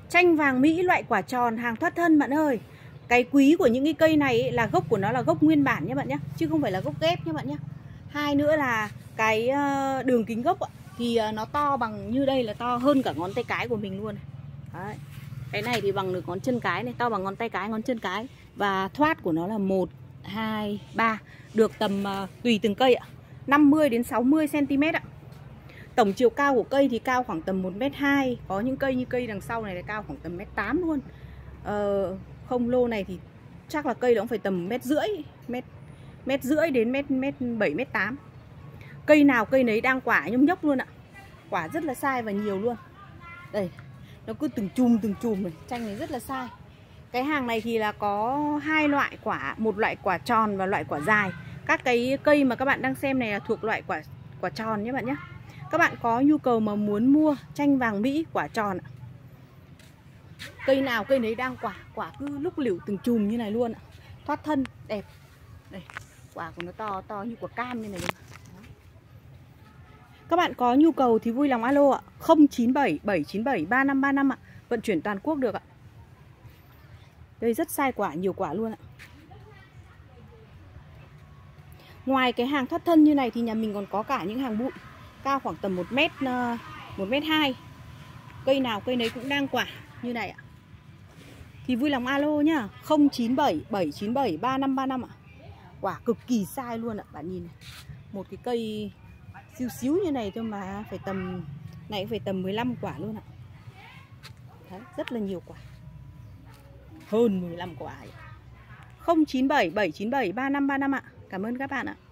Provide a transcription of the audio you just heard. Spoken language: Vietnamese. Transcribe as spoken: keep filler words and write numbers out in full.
Chanh vàng Mỹ loại quả tròn, hàng thoát thân bạn ơi. Cái quý của những cái cây này ấy, là gốc của nó là gốc nguyên bản nhé bạn nhé, chứ không phải là gốc ghép nhé bạn nhé. Hai nữa là cái đường kính gốc thì nó to bằng như đây, là to hơn cả ngón tay cái của mình luôn. Đấy. Cái này thì bằng được ngón chân cái này, to bằng ngón tay cái, ngón chân cái. Và thoát của nó là một, hai, ba. Được tầm uh, tùy từng cây ạ, năm mươi đến sáu mươi xăng ti mét ạ. Tổng chiều cao của cây thì cao khoảng tầm một mét hai. Có những cây như cây đằng sau này là cao khoảng tầm một mét tám luôn. ờ, Không lô này thì chắc là cây nó cũng phải tầm mét rưỡi, mét, mét rưỡi đến mét, mét bảy, mét tám. Cây nào cây nấy đang quả nhông nhốc luôn ạ. Quả rất là sai và nhiều luôn. Đây, nó cứ từng chùm từng chùm này. Chanh này rất là sai. Cái hàng này thì là có hai loại quả, một loại quả tròn và loại quả dài. Các cái cây mà các bạn đang xem này là thuộc loại quả quả tròn nhé bạn nhé. Các bạn có nhu cầu mà muốn mua chanh vàng Mỹ quả tròn ạ, cây nào cây nấy đang quả, quả cứ lúc liễu từng chùm như này luôn ạ. Thoát thân đẹp. Đây, quả của nó to to như quả cam như này luôn. Các bạn có nhu cầu thì vui lòng alo ạ, không chín bảy bảy chín bảy ba năm ba năm ạ, vận chuyển toàn quốc được ạ. Đây rất sai quả, nhiều quả luôn ạ. Ngoài cái hàng thoát thân như này thì nhà mình còn có cả những hàng bụi cao khoảng tầm một mét, một mét hai. Cây nào cây nấy cũng đang quả như này ạ. Thì vui lòng alo nhá, không chín bảy bảy chín bảy ba năm ba năm ạ. Quả cực kỳ sai luôn ạ, bạn nhìn này. Một cái cây xíu xíu như này thôi mà phải tầm này phải tầm mười lăm quả luôn ạ. Đấy, rất là nhiều quả. Hơn mười lăm quả. không chín bảy bảy chín bảy ba năm ba năm ạ. Cảm ơn các bạn ạ.